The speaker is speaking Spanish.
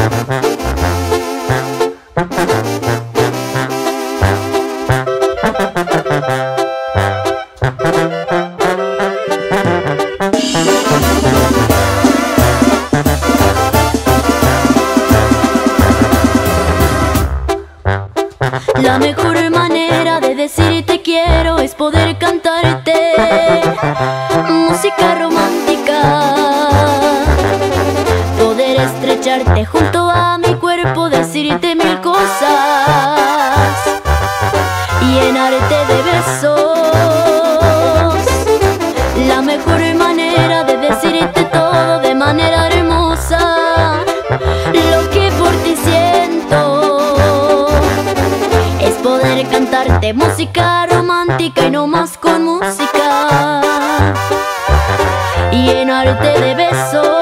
La mejor manera de decir te quiero es poder cantarte música romántica, poder estrecharte junto a mi cuerpo, decirte mil cosas, llenarte de besos. La mejor manera de decirte todo de manera hermosa, lo que por ti siento, es poder cantarte música romántica y no más con música, y llenarte de besos.